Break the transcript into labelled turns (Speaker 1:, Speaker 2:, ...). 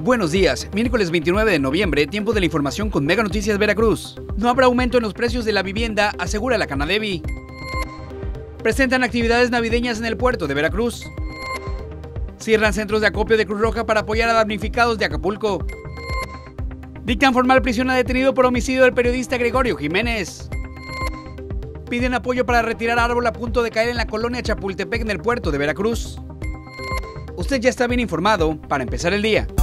Speaker 1: Buenos días, miércoles 29 de noviembre, tiempo de la información con Mega Noticias Veracruz. No habrá aumento en los precios de la vivienda, asegura la Canadevi. Presentan actividades navideñas en el puerto de Veracruz. Cierran centros de acopio de Cruz Roja para apoyar a damnificados de Acapulco. Dictan formal prisión a detenido por homicidio del periodista Gregorio Jiménez. Piden apoyo para retirar árbol a punto de caer en la colonia Chapultepec en el puerto de Veracruz. Usted ya está bien informado para empezar el día.